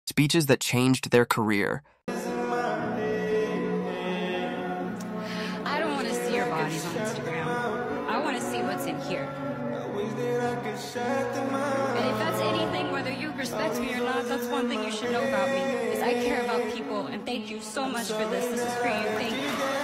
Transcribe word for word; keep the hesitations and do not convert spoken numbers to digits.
speeches that changed their career. I don't want to see your bodies on Instagram. I want to see what's in here. And if that's anything, whether you respect me or not, that's one thing you should know about me, is I care about people, and thank you so much for this. This is for you. Thank you.